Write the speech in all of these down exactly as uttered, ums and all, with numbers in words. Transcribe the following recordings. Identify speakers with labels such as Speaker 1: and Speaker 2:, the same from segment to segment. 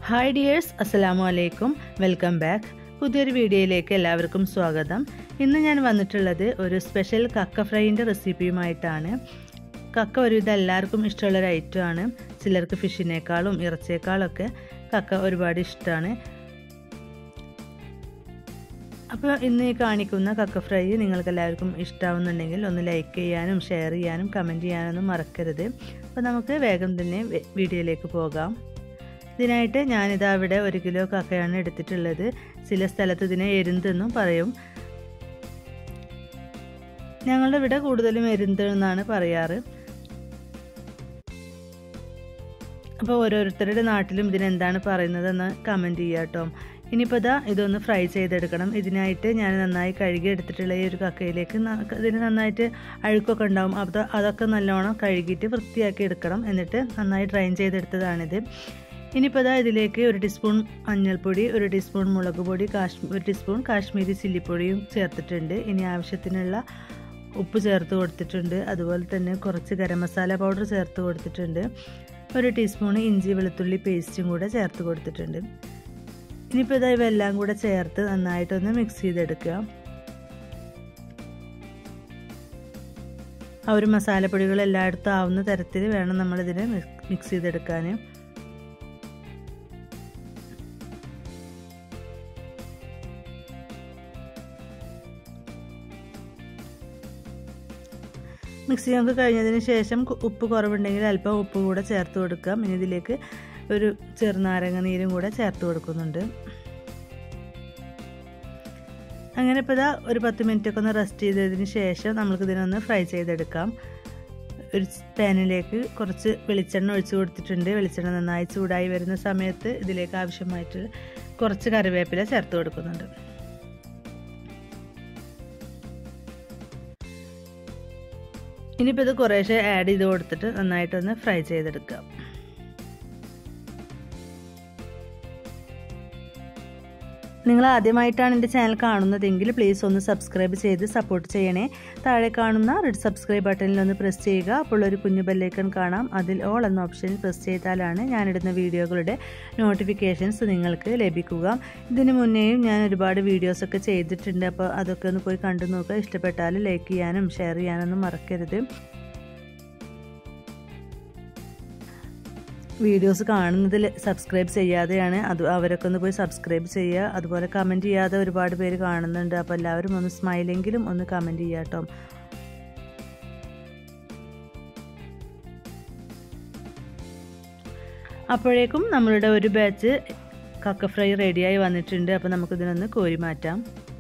Speaker 1: Hi dears, അസ്സലാമു അലൈക്കും. Welcome back. പുതിയൊരു വീഡിയോയിലേക്ക് എല്ലാവർക്കും സ്വാഗതം. ഇന്ന് ഞാൻ വന്നിട്ടുള്ളത് ഒരു സ്പെഷ്യൽ കക്ക ഫ്രൈൻ്റെ റെസിപ്പിയുമായിട്ടാണ്. കക്ക ഒരുവിധം എല്ലാവർക്കും ഇഷ്ടമുള്ളൊരു ഐറ്റമാണ്. ചിലർക്ക് ഫിഷിനേക്കാളും ഇറച്ചിയേക്കാളൊക്കെ കക്ക ഒരുപാട് ഇഷ്ടമാണ്. അപ്പോൾ ഇന്ന് ഈ കാണിക്കുന്ന കക്ക ഫ്രൈ നിങ്ങൾക്ക് എല്ലാവർക്കും ഇഷ്ടമാവുന്നുണ്ടെങ്കിൽ ഒന്ന് ലൈക്ക് ചെയ്യാനും ഷെയർ ചെയ്യാനും കമൻറ്റ് ചെയ്യാനൊന്നും മറക്കരുത്. അപ്പോൾ നമുക്ക് വേഗം തന്നെ വീഡിയോയിലേക്ക് പോകാം. ഇതിനായിട്ട് ഞാനിതാ ഇവിടെ ഒരു കിലോ കക്കയാണ് എടുത്തിട്ടുള്ളത്. ചില സ്ഥലത്ത് ഇതിനെ എരുന്തെന്നും പറയും. ഞങ്ങളുടെ ഇവിടെ കൂടുതലും എരുന്ത് എന്നാണ് പറയാറ്. അപ്പോൾ ഓരോരുത്തരുടെ നാട്ടിലും ഇതിനെന്താണ് പറയുന്നതെന്ന് കമൻറ്റ് ചെയ്യുക കേട്ടോ. ഇനിയിപ്പോൾ ഇതാ ഇതൊന്ന് ഫ്രൈ ചെയ്തെടുക്കണം. ഇതിനായിട്ട് ഞാൻ നന്നായി കഴുകി എടുത്തിട്ടുള്ള ഈ ഒരു കക്കയിലേക്ക് ഇതിന് നന്നായിട്ട് അഴുക്കൊക്കെ ഉണ്ടാവും. അപ്പോൾ അതൊക്കെ നല്ലോണം കഴുകിയിട്ട് വൃത്തിയാക്കി എടുക്കണം. എന്നിട്ട് നന്നായി ഡ്രൈൻ ചെയ്തെടുത്തതാണിത്. ഇനിയിപ്പോൾ ഇതാ ഇതിലേക്ക് ഒരു ടീസ്പൂൺ മഞ്ഞൾപ്പൊടി, ഒരു ടീസ്പൂൺ മുളക് പൊടി, കാശ്മീർ ഒരു ടീസ്പൂൺ കാശ്മീരി ചില്ലിപ്പൊടിയും ചേർത്തിട്ടുണ്ട്. ഇനി ആവശ്യത്തിനുള്ള ഉപ്പ് ചേർത്ത് കൊടുത്തിട്ടുണ്ട്. അതുപോലെ തന്നെ കുറച്ച് ഗരം മസാല പൗഡർ ചേർത്ത് കൊടുത്തിട്ടുണ്ട്. ഒരു ടീസ്പൂൺ ഇഞ്ചി വെളുത്തുള്ളി പേസ്റ്റും കൂടെ ചേർത്ത് കൊടുത്തിട്ടുണ്ട്. ഇനിയിപ്പോൾ ഇതാ ഇവയെല്ലാം കൂടെ ചേർത്ത് നന്നായിട്ടൊന്ന് മിക്സ് ചെയ്തെടുക്കുക. ആ ഒരു മസാലപ്പൊടികൾ എല്ലായിടത്തും ആവുന്ന തരത്തിൽ വേണം നമ്മളിതിനെ മിക്സ് ചെയ്തെടുക്കാൻ. മിക്സി നമുക്ക് കഴിഞ്ഞതിന് ശേഷം ഉപ്പ് കുറവുണ്ടെങ്കിൽ അല്പം ഉപ്പ് കൂടെ ചേർത്ത് കൊടുക്കാം. ഇനി ഇതിലേക്ക് ഒരു ചെറുനാരങ്ങ നീരും കൂടെ ചേർത്ത് കൊടുക്കുന്നുണ്ട്. അങ്ങനെ ഇപ്പോൾ ഇതാ ഒരു പത്ത് മിനിറ്റ് ഒക്കെ ഒന്ന് റെസ്റ്റ് ചെയ്തതിന് ശേഷം നമുക്കിതിനൊന്ന് ഫ്രൈ ചെയ്തെടുക്കാം. ഒരു പാനിലേക്ക് കുറച്ച് വെളിച്ചെണ്ണ ഒഴിച്ച് കൊടുത്തിട്ടുണ്ട്. വെളിച്ചെണ്ണ നന്നായി ചൂടായി വരുന്ന സമയത്ത് ഇതിലേക്ക് ആവശ്യമായിട്ട് കുറച്ച് കറിവേപ്പില ചേർത്ത് കൊടുക്കുന്നുണ്ട്. ഇനിയിപ്പോൾ ഇത് കുറേശ്ശെ ആഡ് ചെയ്ത് കൊടുത്തിട്ട് നന്നായിട്ടൊന്ന് ഫ്രൈ ചെയ്തെടുക്കാം. നിങ്ങൾ ആദ്യമായിട്ടാണ് എൻ്റെ ചാനൽ കാണുന്നതെങ്കിൽ പ്ലീസ് ഒന്ന് സബ്സ്ക്രൈബ് ചെയ്ത് സപ്പോർട്ട് ചെയ്യണേ. താഴെ കാണുന്ന റെഡ് സബ്സ്ക്രൈബ് ബട്ടണിൽ ഒന്ന് പ്രസ് ചെയ്യുക. അപ്പോൾ ഒരു കുഞ്ഞു ബെല്ലൈക്കൺ കാണാം. അതിൽ ഓൾ എന്ന ഓപ്ഷനിൽ പ്രസ് ചെയ്താലാണ് ഞാനിടുന്ന വീഡിയോകളുടെ നോട്ടിഫിക്കേഷൻസ് നിങ്ങൾക്ക് ലഭിക്കുക. ഇതിനു മുന്നേയും ഞാൻ ഒരുപാട് വീഡിയോസൊക്കെ ചെയ്തിട്ടുണ്ട്. അപ്പോൾ അതൊക്കെ ഒന്ന് പോയി കണ്ടു നോക്കുക. ഇഷ്ടപ്പെട്ടാൽ ലൈക്ക് ചെയ്യാനും ഷെയർ ചെയ്യാനൊന്നും മറക്കരുത്. വീഡിയോസ് കാണുന്നതിൽ സബ്സ്ക്രൈബ് ചെയ്യാതെയാണ് അത് അവരൊക്കെ ഒന്ന് പോയി സബ്സ്ക്രൈബ് ചെയ്യുക. അതുപോലെ കമൻറ്റ് ചെയ്യാതെ ഒരുപാട് പേര് കാണുന്നുണ്ട്. അപ്പോൾ എല്ലാവരും ഒന്ന് സ്മൈലെങ്കിലും ഒന്ന് കമൻറ്റ് ചെയ്യുക കേട്ടോ. അപ്പോഴേക്കും നമ്മളുടെ ഒരു ബാച്ച് കക്ക ഫ്രൈ റെഡിയായി വന്നിട്ടുണ്ട്. അപ്പോൾ നമുക്കിതിനൊന്ന് കോരി മാറ്റാം.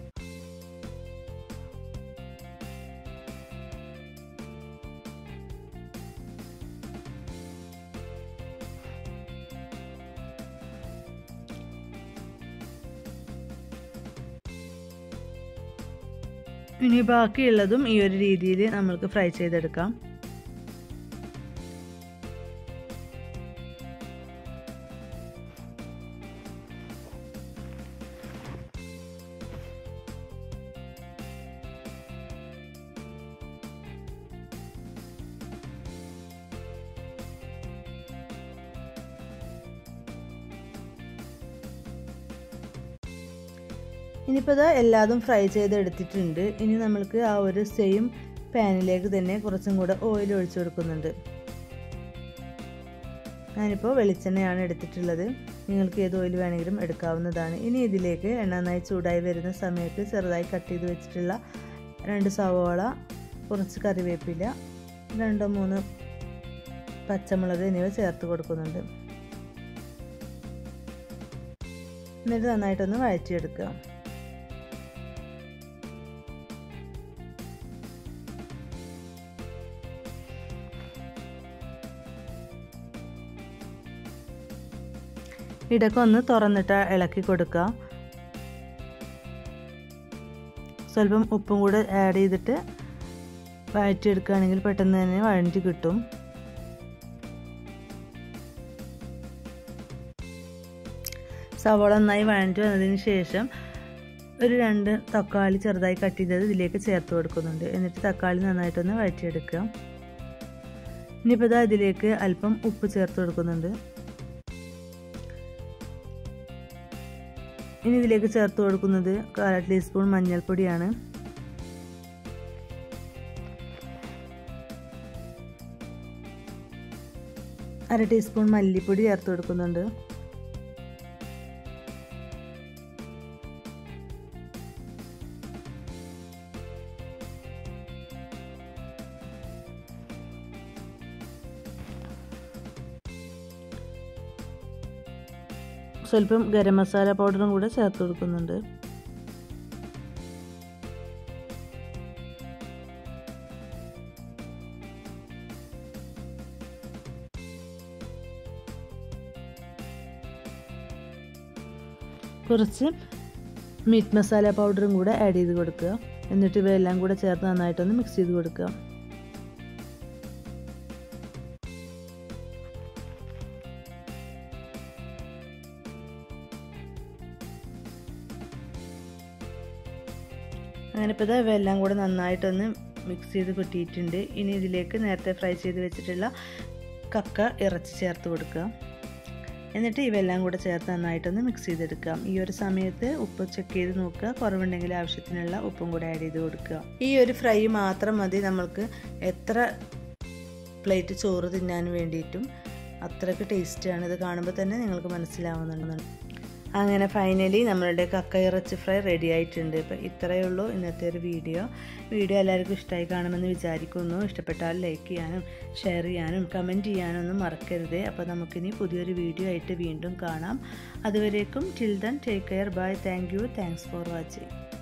Speaker 1: ഇനി ബാക്കിയുള്ളതും ഈ ഒരു രീതിയിൽ നമ്മൾക്ക് ഫ്രൈ ചെയ്തെടുക്കാം. ഇനിയിപ്പോൾ ഇത് എല്ലാതും ഫ്രൈ ചെയ്തെടുത്തിട്ടുണ്ട്. ഇനി നമ്മൾക്ക് ആ ഒരു സെയിം പാനിലേക്ക് തന്നെ കുറച്ചും കൂടെ ഓയിൽ ഒഴിച്ചു കൊടുക്കുന്നുണ്ട്. ഞാനിപ്പോൾ വെളിച്ചെണ്ണയാണ് എടുത്തിട്ടുള്ളത്. നിങ്ങൾക്ക് ഏത് ഓയിൽ വേണമെങ്കിലും എടുക്കാവുന്നതാണ്. ഇനി ഇതിലേക്ക് എണ്ണ നന്നായി ചൂടായി വരുന്ന സമയത്ത് ചെറുതായി കട്ട് ചെയ്ത് വെച്ചിട്ടുള്ള രണ്ട് സവാള, കുറച്ച് കറിവേപ്പില, രണ്ടോ മൂന്ന് പച്ചമുളക് എന്നിവ ചേർത്ത് കൊടുക്കുന്നുണ്ട്. എന്നിട്ട് നന്നായിട്ടൊന്ന് വഴറ്റിയെടുക്കുക. ഇടയ്ക്ക് ഒന്ന് തുറന്നിട്ട് ഇളക്കി കൊടുക്കുക. സ്വല്പം ഉപ്പും കൂടെ ആഡ് ചെയ്തിട്ട് വഴറ്റിയെടുക്കുകയാണെങ്കിൽ പെട്ടെന്ന് തന്നെ വഴറ്റി കിട്ടും. സവാള നന്നായി വഴറ്റി വന്നതിന് ശേഷം ഒരു രണ്ട് തക്കാളി ചെറുതായി കട്ട് ചെയ്തത് ഇതിലേക്ക് ചേർത്ത് കൊടുക്കുന്നുണ്ട്. എന്നിട്ട് തക്കാളി നന്നായിട്ടൊന്ന് വഴറ്റിയെടുക്കുക. ഇനിയിപ്പോൾ ഇതാ ഇതിലേക്ക് അല്പം ഉപ്പ് ചേർത്ത് കൊടുക്കുന്നുണ്ട്. ഇനി ഇതിലേക്ക് ചേർത്ത് കൊടുക്കുന്നത് അര ടീസ്പൂൺ മഞ്ഞൾപ്പൊടിയാണ്. അര ടീസ്പൂൺ മല്ലിപ്പൊടി ചേർത്ത് കൊടുക്കുന്നുണ്ട്. സ്വല്പം ഗരം മസാല പൗഡറും കൂടെ ചേർത്ത് കൊടുക്കുന്നുണ്ട്. കുറച്ച് മീറ്റ് മസാല പൗഡറും കൂടെ ആഡ് ചെയ്ത് കൊടുക്കുക. എന്നിട്ട് ഇവയെല്ലാം കൂടെ ചേർത്ത് നന്നായിട്ടൊന്ന് മിക്സ് ചെയ്ത് കൊടുക്കുക. അങ്ങനെ ഇപ്പോൾ ഇതാ ഇവയെല്ലാം കൂടെ നന്നായിട്ടൊന്ന് മിക്സ് ചെയ്ത് കിട്ടിയിട്ടുണ്ട്. ഇനി ഇതിലേക്ക് നേരത്തെ ഫ്രൈ ചെയ്ത് വെച്ചിട്ടുള്ള കക്ക ഇറച്ചി ചേർത്ത് കൊടുക്കുക. എന്നിട്ട് ഇവയെല്ലാം കൂടെ ചേർത്ത് നന്നായിട്ടൊന്ന് മിക്സ് ചെയ്തെടുക്കാം. ഈ ഒരു സമയത്ത് ഉപ്പ് ചെക്ക് ചെയ്ത് നോക്കുക. കുറവുണ്ടെങ്കിൽ ആവശ്യത്തിനുള്ള ഉപ്പും കൂടെ ആഡ് ചെയ്ത് കൊടുക്കുക. ഈ ഒരു ഫ്രൈ മാത്രം മതി നമ്മൾക്ക് എത്ര പ്ലേറ്റ് ചോറ് തിന്നാൻ വേണ്ടിയിട്ടും. അത്രയ്ക്ക് ടേസ്റ്റിയാണ്. ഇത് കാണുമ്പോൾ തന്നെ നിങ്ങൾക്ക് മനസ്സിലാവുന്നുണ്ട്. അങ്ങനെ ഫൈനലി നമ്മളുടെ കക്ക ഇറച്ചി ഫ്രൈ റെഡി ആയിട്ടുണ്ട്. അപ്പോൾ ഇത്രയേ ഉള്ളൂ ഇന്നത്തെ ഒരു വീഡിയോ. വീഡിയോ എല്ലാവർക്കും ഇഷ്ടമായി കാണുമെന്ന് വിചാരിക്കുന്നു. ഇഷ്ടപ്പെട്ടാൽ ലൈക്ക് ചെയ്യാനും ഷെയർ ചെയ്യാനും കമൻറ്റ് ചെയ്യാനൊന്നും മറക്കരുത്. അപ്പോൾ നമുക്കിനി പുതിയൊരു വീഡിയോ ആയിട്ട് വീണ്ടും കാണാം. അതുവരേക്കും till then take care. Bye. Thank you. Thanks for watching.